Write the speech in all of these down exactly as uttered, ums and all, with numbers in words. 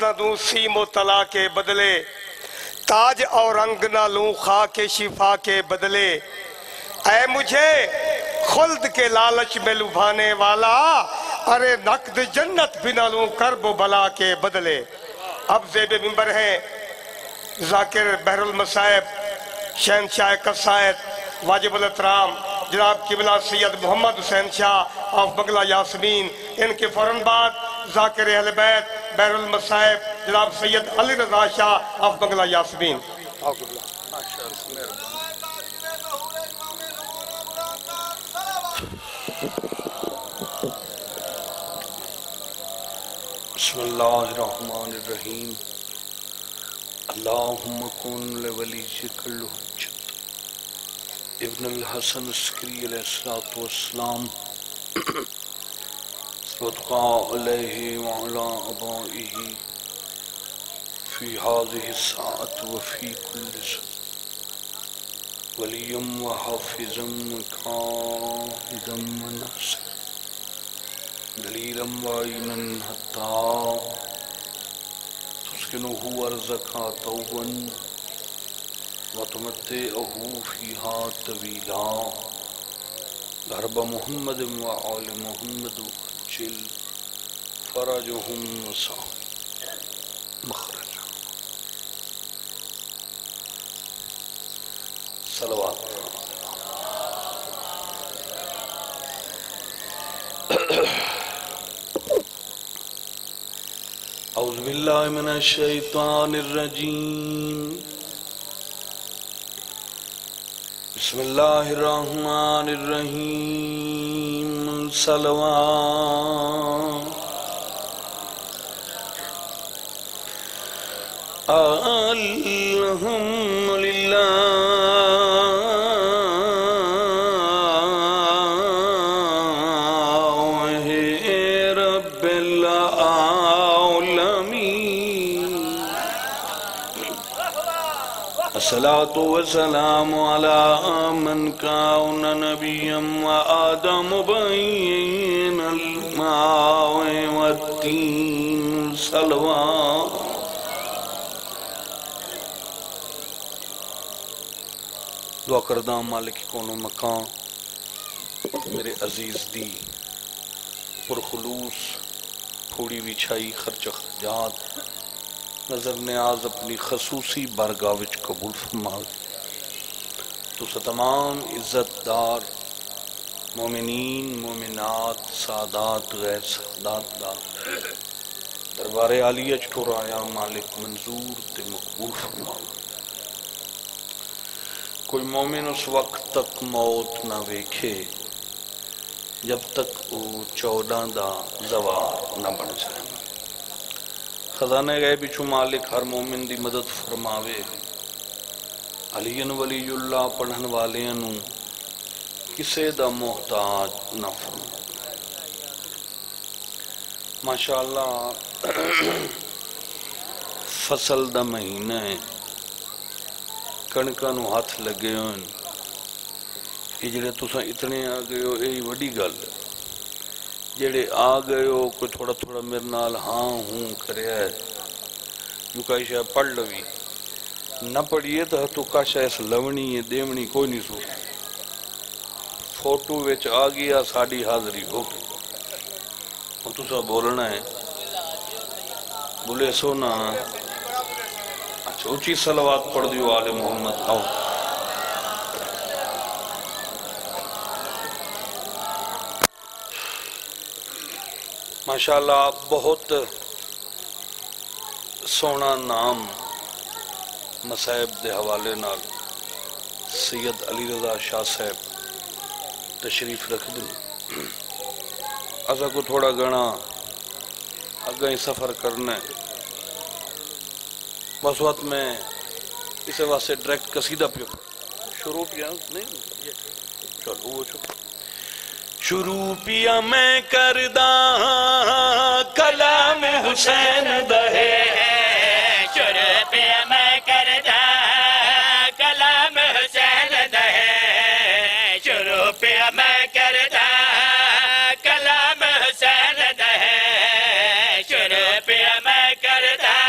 نہ دوں سیم و طلا کے بدلے، تاج اور رنگ نہ لوں خاک شفا کے بدلے، اے مجھے خلد کے لالچ میں لبھانے والا، ارے نقد جنت بھی نہ لوں کرب و بلا کے بدلے۔ اب زیب منبر ہیں ذاکر بحر المصائب، شہنشاہ قصائد، واجب الاحترام جناب قبلہ سید محمد حسین شاہ آف بنگلہ یاسمین۔ ان کے فوراً بعد ذاکر اہل بیت بحر المصائب جناب سید علی رضا شاہ آف بنگلہ یاسمین۔ بسم اللہ الرحمن الرحیم۔ اللہم کن لولیک الحجت ابن الحسن عسکری علیہ السلام صدقہ علیہ وعلا ابائہ فی هذه الساعة وفی کل ساعة ولیم و حافظا وقائدا و ناصرا دلیلا وعینا حتی تسکنہ ارزقا طوبا وتمتعہ فیہا طویلا ضرب محمد و آل محمد وعجل فرجہم وسعی مخرج۔ صلوات اعوذ باللہ من الشیطان الرجیم، بسم اللہ الرحمن الرحیم، صلوات الحمدللہ الصلاة والسلام على من كان نبيا وآدم بين الماء والدين صلوات۔ دعا کردہ مالک کون و مکان میرے عزیز دی پرخلوص پھوڑی وچھائی خرچ خرجات نظر نیاز اپنی خصوصی بارگاہ وچ قبول فرماوے۔ تو تمام عزت دار مومنین مومنات سادات غیر سادات دا دربار عالیہ چٹورایا مالک منظور تے مقبول فرماوے۔ کوئی مومن اس وقت تک موت نہ ویکھے جب تک وہ چودہ دا زوار نہ بن جائے۔ خزانہ غیب وچوں مالک ہر مومن دی مدد فرماوے۔ علی ولی اللہ پڑھن والیاں نوں کسے دا محتاج نہ فرماوے۔ ماشاءاللہ فصل دا مہینہ ہے، کنکاں نوں ہاتھ لگے ہوئے یہ جڑے تساں اتنے آ گئے ہو یہی وڈی گل ہے۔ جڑے آ گئے ہو کوئی تھوڑا تھوڑا میرے نال ہاں ہوں کریا ہے جو کئی شاید پڑھ لوی نہ پڑھیے تو تو کاشا اس لونی ہے دیونی کوئی نہیں سو فوٹو ویچ آ گیا ساڑی حاضری ہو گئی اور تو سا بولنا ہے بولے سونا اچھا اچھی صلوات پڑھ دیو آل محمد آؤ۔ ماشاءاللہ بہت سونا نام مصائب دے حوالے نال سید علی رضا شاہ صاحب تشریف رکھ دیں۔ اسا کو تھوڑا گنا اگیں سفر کرنا ہے بس وقت میں اسے واسطے ڈائریکٹ قصیدہ پیو شروع کیا نہیں چلو وہ چلو شروع پیا میں کردہ کلام حسین دہے شروع پیا میں کردہ کلام حسین دہے شروع پیا میں کردہ کلام حسین دہے شروع پیا میں کردہ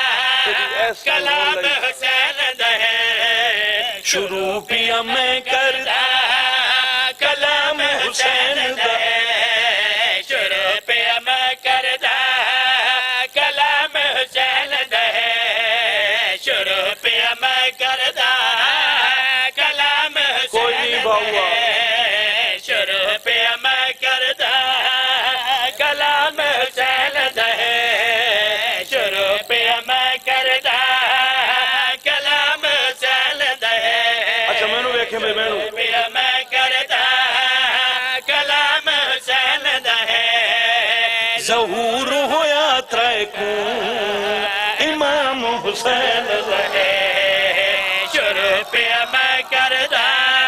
کلام حسین دہے شروع پیا میں کردا کلام حسین دہے شروع پیا میں کردا کلام حسین دہے شروع پیا میں کردا کلام کوئی حسین نہیں باوا شروع پیا میں کردا کلام حسین دہے شروع پیا میں کردا کلام حسین دہے اچھا میں نو ویکھے میں میں نو پیا میں کردا کلام حسین دہے ظہور ہویا ترائے کو امام حسین دہے شروع پیا میں کردا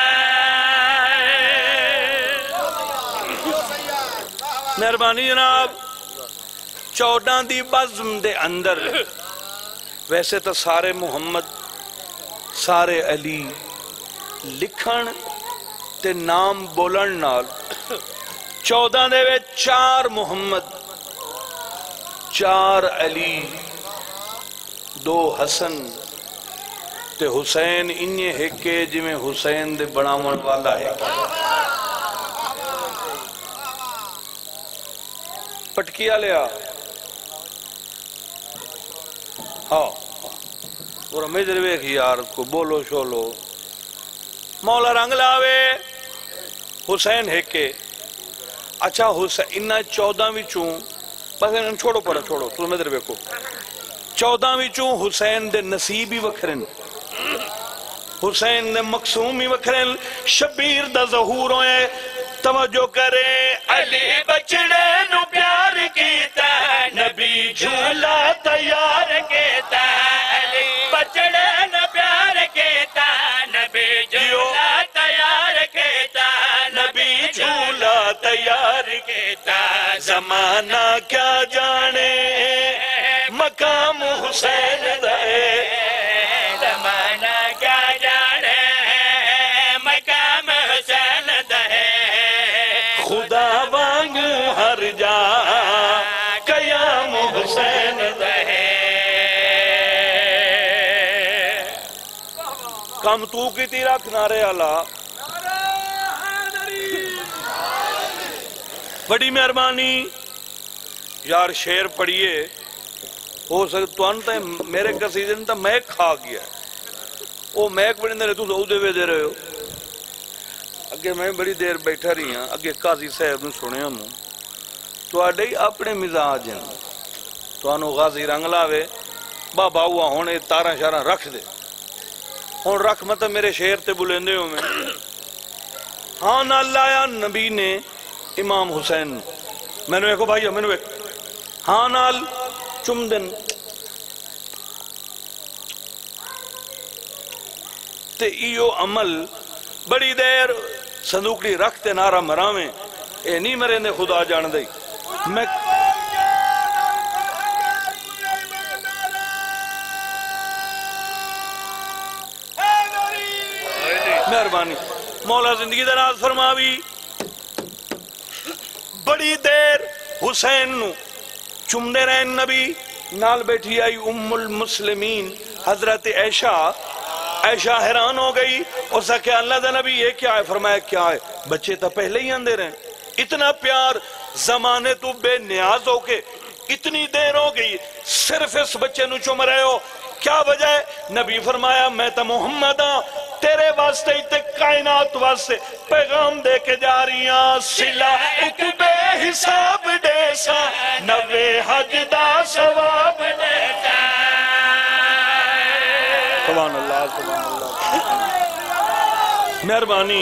مہربانی جناب چودہ دی بزم دے اندر ویسے تو سارے محمد سارے علی لکھن تے نام بولن نال چودہ دے وے چار محمد چار علی دو حسن تے حسین انہیں ہکے جی میں حسین دے بناون والا ہے پٹکیا لیا ہاں اور میدر ویکھ یار کو بولو شولو مولا رنگ لاوے حسین ہکے اچھا حسین انہا چودہ وچوں بس انہا چھوڑو پڑا چھوڑو تو میدر ویکھو چودہ وچوں حسین دے نصیبی وکھرن حسین دے مقصومی وکھرن شبیر دا ظہور ہوئے توجہ کرے علی بچڑے نو پیار کیتا نبی جھولا تیار کیتا علی بچڑے نو پیار کیتا نبی جھولا تیار کیتا نبی جھولا تیار کیتا زمانہ کیا جانے مقام حسین دے زمانہ کیا جانے مقام حسین دے خدا وانگو ہر جا قیام حسین دے کم تو کی تیرا کنارے اللہ بڑی مہربانی یار شیر پڑھئے ہو سکتا تو انتا ہے میرے قصیدے انتا میک کھا گیا ہے وہ میک بڑی اندر تو دو دے وے دے رہے ہو اگے میں بڑی دیر بیٹھا رہی ہاں اگے قاضی صاحب نے سنے ہوں تو آڈے اپنے مزاج ہیں تو انو غازی رنگ لاوے بابا ہوا ہونے تارہ شارہ رکھ دے ہون رکھ مطلب میرے شیر تے بلندے ہوں میں ہاں نہ لایا نبی نے امام حسین میں نے ایکو بھائی میں نے ایک ہاں نال چم دن تے ایو عمل بڑی دیر صندوقی رکھتے نارا مراویں اے نہیں مرے نے خدا جان دئی میں مہربانی مولا زندگی دراز فرماوی بڑی دیر حسین نو چمدے رہن نبی نال بیٹھی آئی ام المسلمین حضرت عائشہ عائشہ حیران ہو گئی اور سا کہ اللہ دا نبی یہ کیا ہے فرمایا کیا ہے بچے تا پہلے ہی اندے رہے اتنا پیار زمانے تو بے نیاز ہو کے اتنی دیر ہو گئی صرف اس بچے نو چم رہے ہو کیا وجہ ہے نبی فرمایا میں تا محمد ہاں تیرے واسطے تے کائنات واسطے پیغام دے کے جا رہی ہاں سلا ایک بے حساب دیسا نوے حج دا ثواب دیتا سبحان اللہ سبحان اللہ مہربانی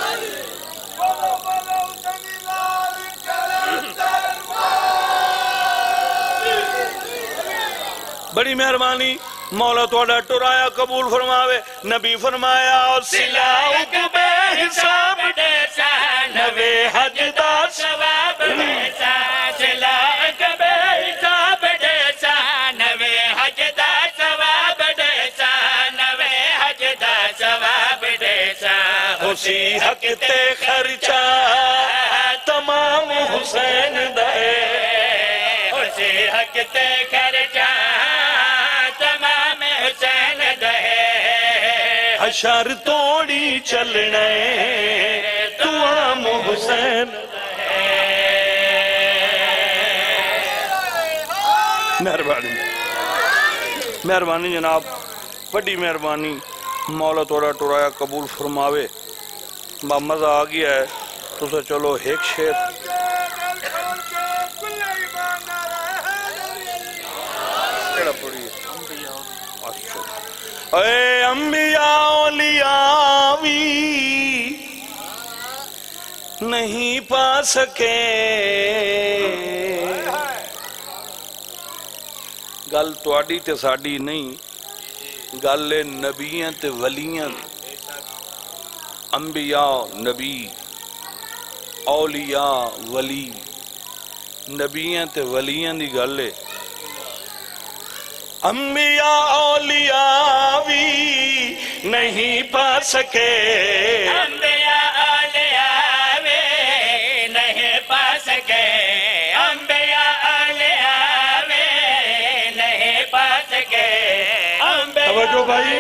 بڑی مہربانی مولا توڑا ٹرایا قبول فرماوے نبی فرمایا اور سلاؤک بے حساب دیسا نوے حج دا ثواب دیسا سلاؤک بے حساب دیسا نوے حج دا ثواب دیسا نوے حج دا ثواب دیسا اسی حق تے خرچہ تمام حسین دے اسی حق تے خرچہ تمام حشر توڑی چلنے دعا محسن مہربانی مہربانی جناب بڑی مہربانی مولا توڑا ٹورایا قبول فرماوے با مزہ آ گیا ہے تو سے چلو ایک شیر اے انبیاء اولیاء بھی نہیں پا سکے گل تواڈی تے ساڈی نہیں گل نبیاں تے ولیاں انبیاء نبی اولیاء ولی نبیاں تے ولیاں دی گل ہے انبیاء اولیاء بھی نہیں پا سکے انبیاء اولیاء بھی نہیں پا سکے انبیاء اولیاء بھی نہیں پا سکے توجہ بھائی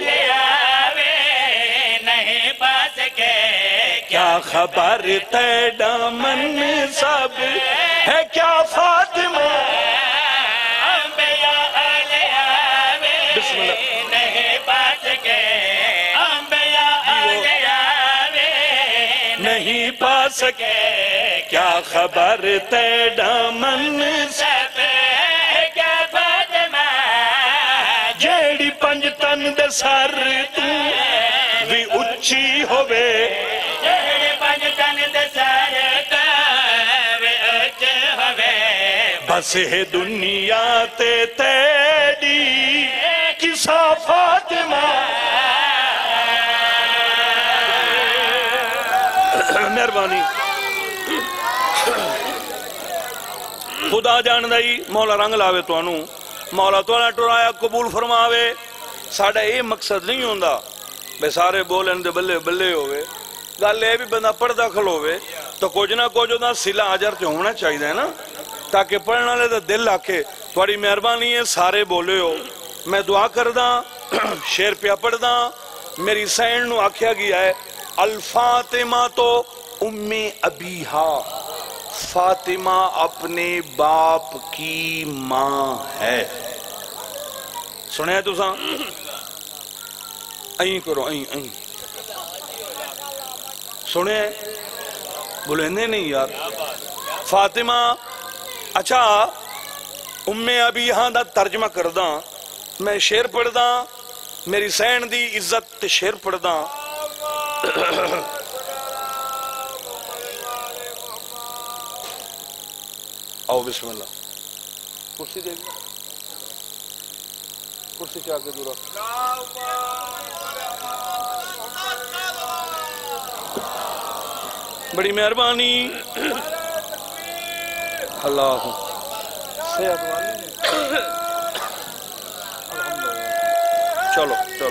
نہیں پا سکے کیا خبر تے دامن سب ہے کیا فاطمہ انبیاء اولیاء بسم اللہ نہیں پا سکے انبیاء اولیاء نہیں پا سکے کیا خبر تے دامن سب کیا فاطمہ جیڑی پنج تن دے سر تو بھی اچھی ہوئے جیڑی پنج تن دے سر تو بھی اچھی ہوئے بس ہے دنیا تے تیری کسا فاطمہ مہربانی خدا جان دائی مولا رنگ لاوے تو انو مولا تو نہ ٹرایا قبول فرماوے ساڑھا یہ مقصد نہیں ہوندہ بے سارے بولن دے بلے بلے ہوئے گل لے بھی بندہ پڑھ داخل ہوئے تو کچھ نہ کچھ ہونا سلا آجر تے ہونا چاہیے نا تاکہ پڑھنا لے تو دل آکے تھوڑی مہربانی ہے سارے بولے ہو میں دعا کر دا شیر پیا پڑھ دا میری سین نو آکھیا گیا ہے الفاطمہ تو ام ابیہا فاطمہ اپنے باپ کی ماں ہے سنے تو ساں این کرو این این سنے بولنے نہیں یار فاطمہ اچھا ام ابیہا دا ترجمہ کر دا میں شیر پڑھ دا میری سین دی عزت شیر پڑھ دا آؤ بسم اللہ کرسی دے گی کرسی چاہ کے دورا بڑی مہربانی اللہ صحت والی چلو چلو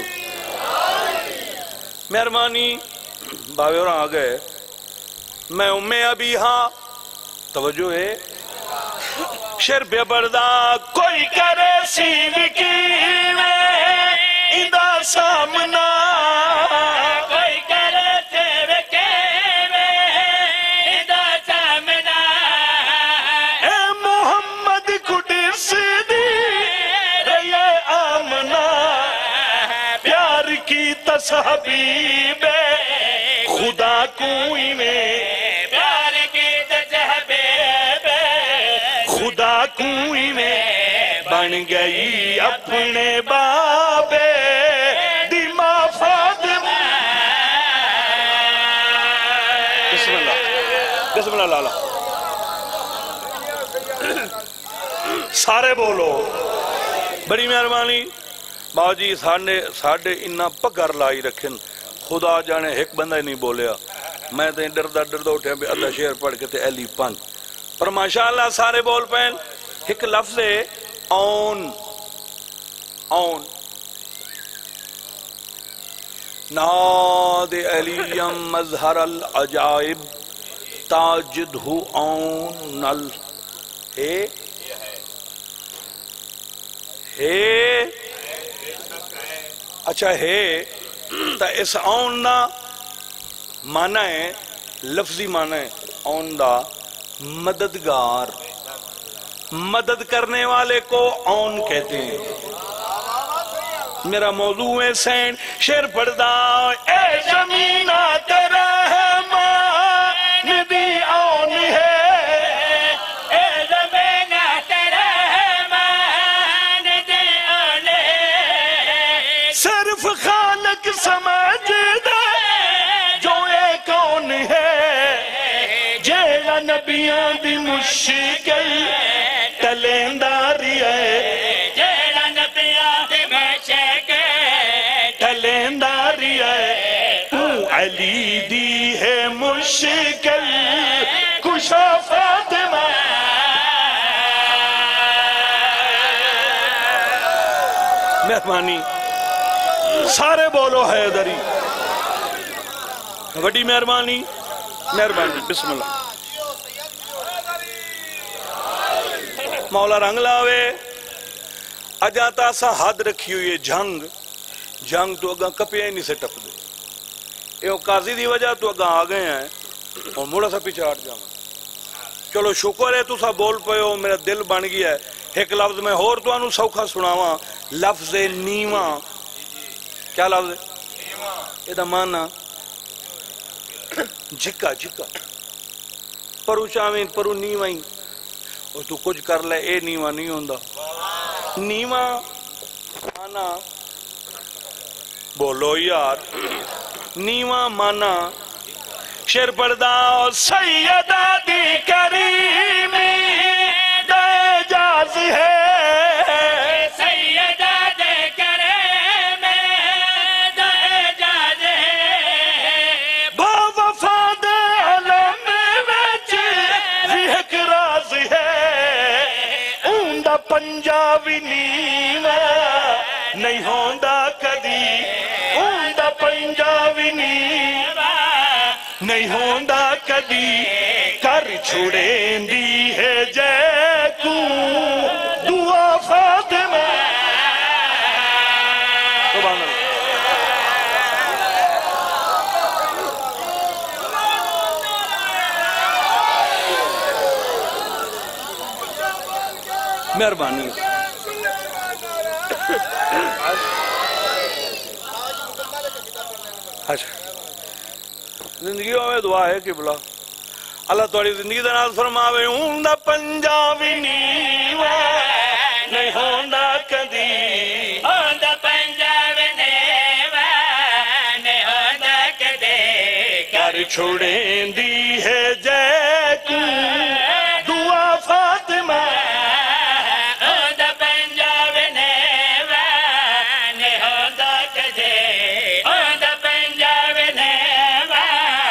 مہربانی باوے اور آگئے میں ام ابیہا توجہ ہے شیر پہ بردہ کوئی کرے سیوکی میں اندہ سامنا کوئی کرے سیوکی میں اندہ سامنا اے محمد قدس دی رے آمنا پیار کی تصحبیب خدا کوئی میں پیار کی تجحبیب خدا کوئی میں بن گئی اپنے بابے دی ماں فاطمہ بسم اللہ بسم اللہ لالا سارے بولو بڑی مہربانی باو جی ساڑھے ساڑھے انہا پکر لائی رکھن خدا جانے ایک بندہ ہی نہیں بولیا میں تو ڈردہ ڈردہ اٹھے بھی اللہ شیر پڑھ کے تے ایلی پن پر ماشاءاللہ سارے بول پہن ایک لفظ ہے اون اون ناد علیم مظہر العجائب تاجد ہو اون نل ہے ہے اچھا ہے تا اس آن دا معنی ہے لفظی معنی ہے آن دا مددگار مدد کرنے والے کو آن کہتے ہیں میرا موضوع ہے سین شیر پڑھدا اے زمینہ تیرا رحمان دی آن ہے اے زمینہ تیرا رحمان دی آن ہے صرف خالق سمجھ دے جو ایک آن ہے جیڑا نبیاں دی مشکل ٹلینداری ہے جیڑا نبیاں دی مشکل ٹلینداری ہے تو علی دی ہے مشکل کشا فاطمہ مہربانی سارے بولو حیدری وڈی مہربانی مہربانی بسم اللہ مولا رنگ لاوے اجاتا سا حد رکھی ہوئی ہے جنگ جنگ تو اگاں کپے نہیں سے ٹپ دے یہ قاضی دی وجہ تو اگاں آگئے ہیں اور موڑا سا پیچھے ہٹ جاؤں چلو شکر ہے تو سا بول پئے ہو میرا دل بن گیا ہے ایک لفظ میں اور تو انو سوکھا سناواں لفظ نیواں کیا لفظ ہے یہ دا مانا جھکا جھکا پرو چاویں پرو نیوائیں اور تو کچھ کر لے اے نیواں نہیں ہوندہ نیواں مانا بولو یار نیواں مانا شیر پردہ سیدہ دی کریمی دے جاز ہے سیدہ دے کریمی دے جاز ہے با وفا دے علم وچ ایک راز ہے اوندا پنجابی نیواں نہیں ہوندا کدی اوندا پنجابی نیواں نہیں ہوندا کدی کر چھوڑیں دی ہے جے کو دعا فاطمہ سبحان اللہ مہربانی اچھا زندگیوں میں دعا ہے کہ بلا اللہ توڑی زندگی دا ناز فرماوے ہوندا پنجابی نیواں نہیں ہوندا کدی ہوندا پنجاب نیواں نہیں ہوندا کدی کر چھوڑیں دی ہے جے کو دعا فاطمہ ہوندا پنجاب نیواں نہیں ہوندا کدی ہوندا پنجاب نیواں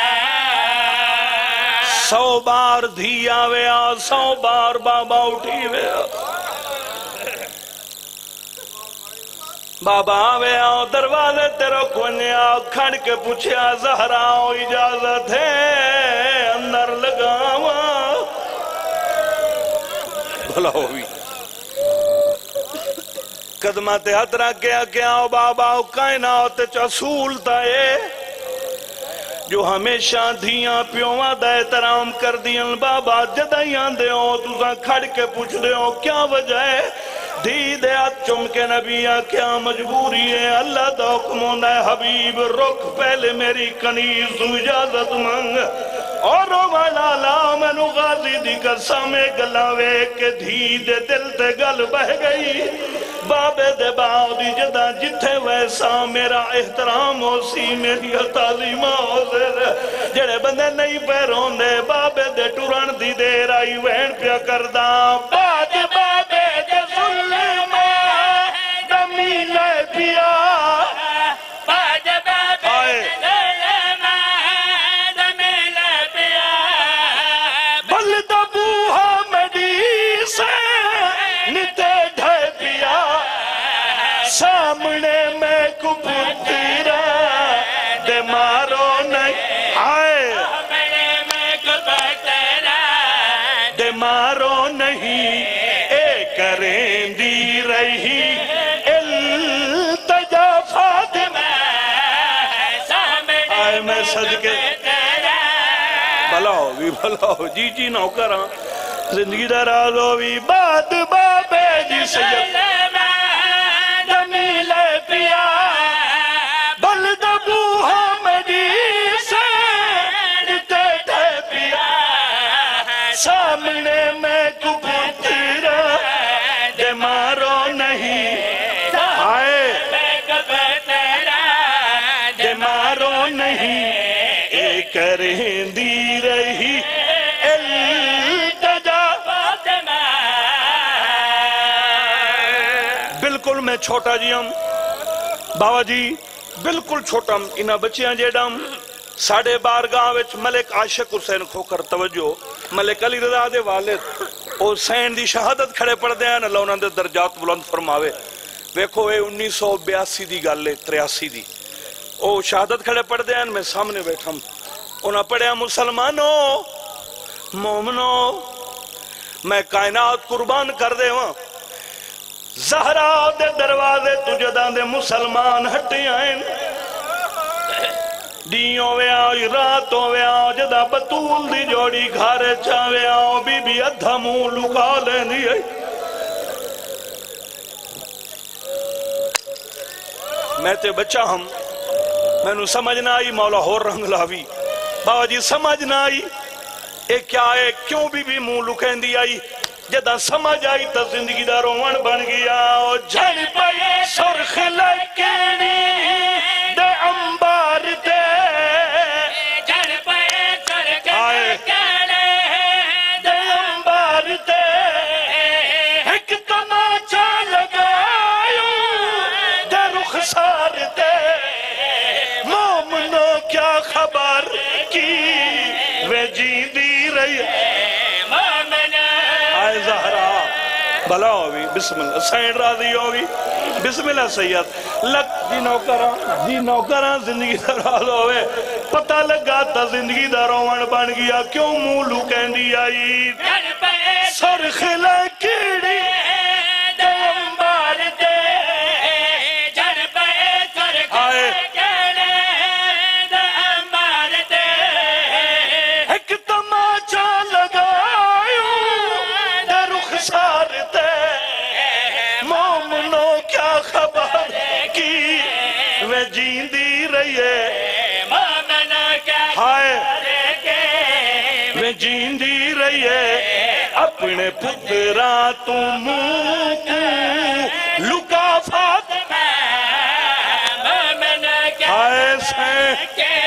سو بار دھی آوے آ سو بار بابا اٹھی وے آ بابا آوے آ دروازے تیرو کھونے آ کھڑ کے پوچھیا زہرا اجازت ہے اندر لگاواں بھلا ہوئی قدمہ تے ہاتھ رکھ کے آکے آؤ بابا کائنات چسول تائے جو ہمیشہ دھیاں پیواں دا احترام کر دیاں بابا جدائیاں دے ہو تُساں کھڑ کے پوچھ دے ہو کیا وجہ ہے دھی دے ہاتھ چم کے نبی کیا مجبوری ہے اللہ دا حکموں ہے حبیب رک پہلے میری کنیز تو اجازت مانگ اور رو والا لا مینو غازی دی قسمیں گلاوے کہ دھی دے دل تے گل بہ گئی بابے دے باغ دی جدا جتھے ویسا میرا احترام ہو سی میری تعظیمہ ہو سر جڑے بندے نہیں پیروں دے بابے دے torn the there I when پیا کردہ باد بابے دے ظلم دمی لے پیا باد بابے دے ظلم دمی لے پیا بلد بوہا مڈی سے نتے ڈھے پیا سامنے میں کبوترا دے مارو نہیں آئے سامنے میں کبوترا دے مارو نہیں اے کریں دی رہی التجا فاطمہ میں صدقے بھلا ہو بھی بھلا ہو جی جی نوکر ہاں زندگی دا راز ہو بھی بات بابے جی سید جمیل پیا بلد بوہا مدی سے ٹیٹھے پیا سامنے میں کو پترا دے مارو نہیں آئے دے مارو نہیں اے کریں دی رہی بالکل میں چھوٹا جی ہم بابا جی بالکل چھوٹا ہم انہا بچیاں جیڑا ہم ساڑھے بارگاہ وچ ملک عاشق حسین کھوکر توجہ ملک علی رضا دے والد او حسین دی شہادت کھڑے پڑھ دے ہیں اللہ انہاں دے درجات بلند فرماوے ویکھو اے انیس سو بیاسی دی گالے تریاسی دی او شہادت کھڑے پڑھ دے ہیں میں سامنے بیٹھا ہم انہاں پڑھے مسلمانوں مومنوں میں کائنات قربان کر دے ہوں زہرا دے دروازے تجھے دان دے مسلمان ہٹے آئیں دیوں وے آئی راتوں وے آئی جدا بطول دی جوڑی گھارے چاوے آؤ بی بی ادھا موں لکا لیں دی آئی میں تے بچہ ہم میں نو سمجھنا آئی مولا ہور رنگ لاوی بابا جی سمجھنا آئی ایک کیا ہے کیوں بی بی موں لکیں دی آئی جدا سمجھ آئی تا زندگی دا روان بن گیا او جھڑ پئے سرخ لکینی دے امبار دے جھڑ پئے سرخ لکینی دے امبار دے ایک تماچا لگایوں دے رخسار دے مومنوں کیا خبر کی وے جی دی رہی زہرا بھلا ہوئی بسم اللہ سین راضی ہوئی بسم اللہ سید لگ جی نوکران جی نوکران زندگی دا راز ہوئے پتہ لگا تا زندگی دا روان بن گیا کیوں مولو کہندی آئی سرخ لکیڑی دے امبار دے جھڑ پئے سرخ لکیڑی دے امبار دے ایک تماچا لگایوں سار دے مومنوں کیا خبر کی وہ جیندی رہی ہے مومنوں کیا خبر کی وہ جیندی رہی ہے اپنے پتران تم لکا فاطمہ مومنوں کیا خبر کی